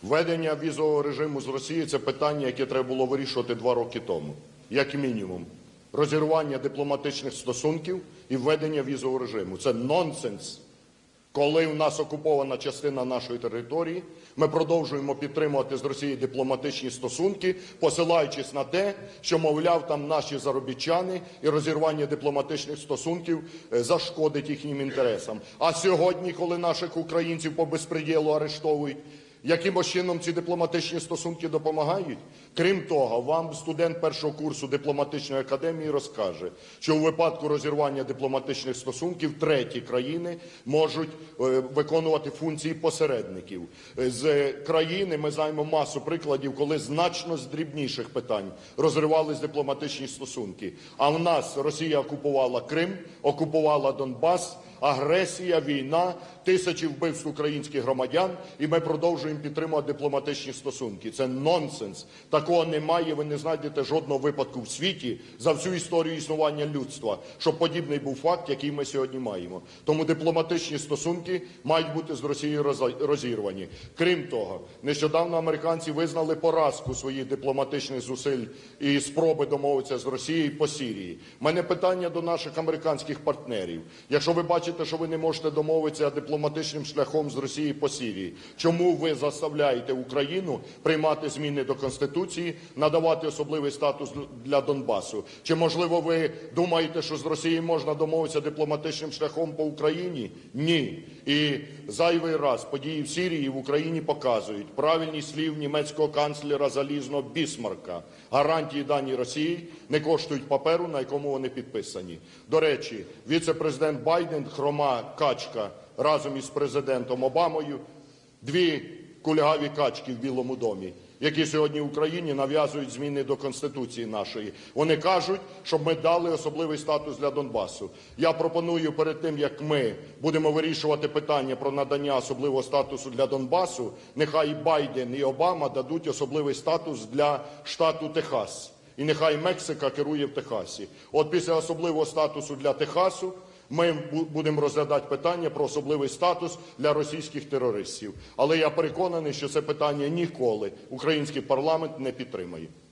Введення візового режиму з Росією – це питання, яке треба було вирішувати 2 роки тому, як мінімум. Розірвання дипломатичних стосунків і введення візового режиму – це нонсенс. Коли в нас окупована частина нашої території, ми продовжуємо підтримувати з Росією дипломатичні стосунки, посилаючись на те, що, мовляв, там наші заробітчани і розірвання дипломатичних стосунків зашкодить їхнім інтересам. А сьогодні, коли наших українців по безпреділу арештовують, якимось чином ці дипломатичні стосунки допомагають? Крім того, вам студент першого курсу дипломатичної академії розкаже, що у випадку розірвання дипломатичних стосунків треті країни можуть виконувати функції посередників. З країни ми знаємо масу прикладів, коли значно з дрібніших питань розривались дипломатичні стосунки. А в нас Росія окупувала Крим, окупувала Донбас, агресія, війна, тисячі вбивств українських громадян, і ми продовжуємо підтримувати дипломатичні стосунки. Це нонсенс. Такого немає, ви не знайдете жодного випадку в світі за всю історію існування людства, щоб подібний був факт, який ми сьогодні маємо. Тому дипломатичні стосунки мають бути з Росією розірвані. Крім того, нещодавно американці визнали поразку своїх дипломатичних зусиль і спроби домовитися з Росією по Сирії. У мене питання до наших американських партнерів. Якщо ви бачите, що ви не можете домовитися дипломатичним шляхом з Росією по Сирії, чому ви заставляєте Україну приймати зміни до Конституції, надавати особливий статус для Донбасу? Чи, можливо, ви думаєте, що з Росією можна домовитися дипломатичним шляхом по Україні? Ні. І зайвий раз події в Сирії і в Україні показують правильні слів німецького канцлера залізного Бісмарка. Гарантії, дані Росії, не коштують паперу, на якому вони підписані. До речі, віце-президент Байден, хрома качка, разом із президентом Обамою, дві кульгаві качки в Білому домі, які сьогодні в Україні нав'язують зміни до Конституції нашої. Вони кажуть, щоб ми дали особливий статус для Донбасу. Я пропоную перед тим, як ми будемо вирішувати питання про надання особливого статусу для Донбасу, нехай і Байден, і Обама дадуть особливий статус для штату Техас. І нехай Мексика керує в Техасі. От після особливого статусу для Техасу ми будемо розглядати питання про особливий статус для російських терористів. Але я переконаний, що це питання ніколи український парламент не підтримає.